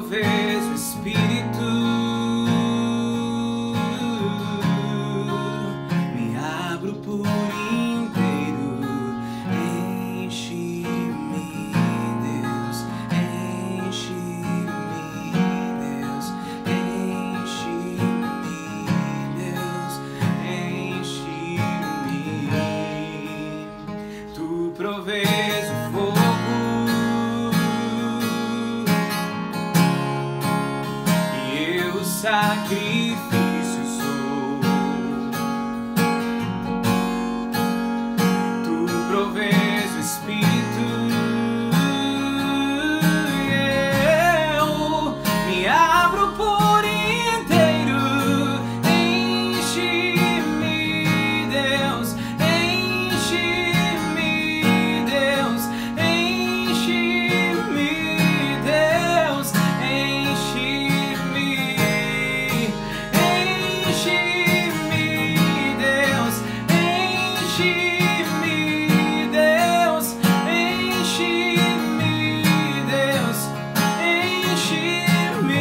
provês o Espírito, me abro por inteiro. Enche-me, Deus, enche-me, Deus, enche-me, Deus, enche-me. Tu provês o fogo e eu o sacrifício sou. Tu provês o Espírito e eu me abro por inteiro. Enche-me, Deus, enche-me, Deus, enche-me, Deus, enche-me, enche-me, Deus, enche-me, Deus, enche-me, Deus, enche-me,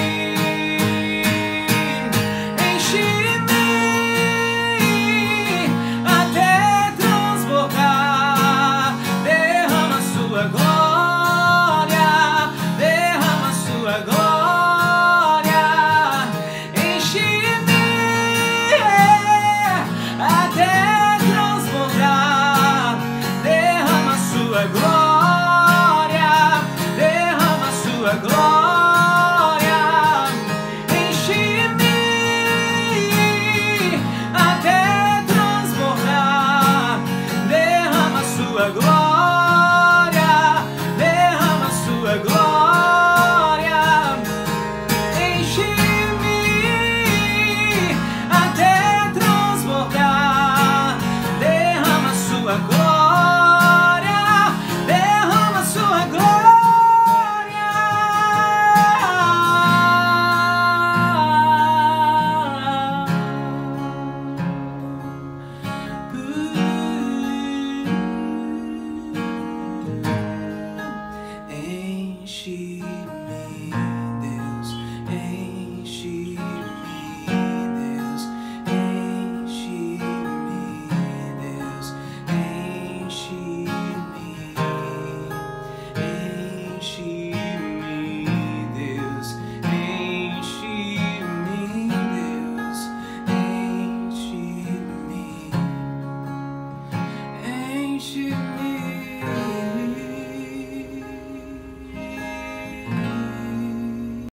enche-me até transbordar. Derrama sua glória, derrama sua glória. Enche-me até transbordar. Derrama sua glória, derrama sua glória. Enche-me até transbordar. Derrama sua glória.